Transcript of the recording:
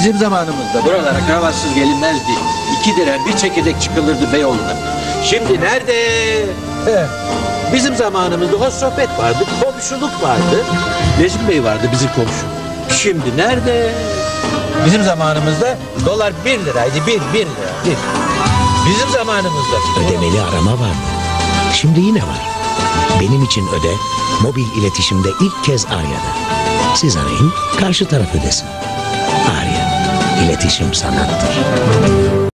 Bizim zamanımızda buralara kravatsız gelinmezdi. 2 lira bir çekirdek çıkılırdı Beyoğlu'na. Şimdi nerede? Bizim zamanımızda hoş sohbet vardı, komşuluk vardı. Necmi Bey vardı bizim komşu. Şimdi nerede? Bizim zamanımızda dolar 1 liraydı, 1 lira. Bizim zamanımızda. Ödemeli arama vardı. Şimdi yine var. Benim için öde, mobil iletişimde ilk kez Arya'da. Siz arayın, karşı taraf ödesin. Arya, iletişim sanattır.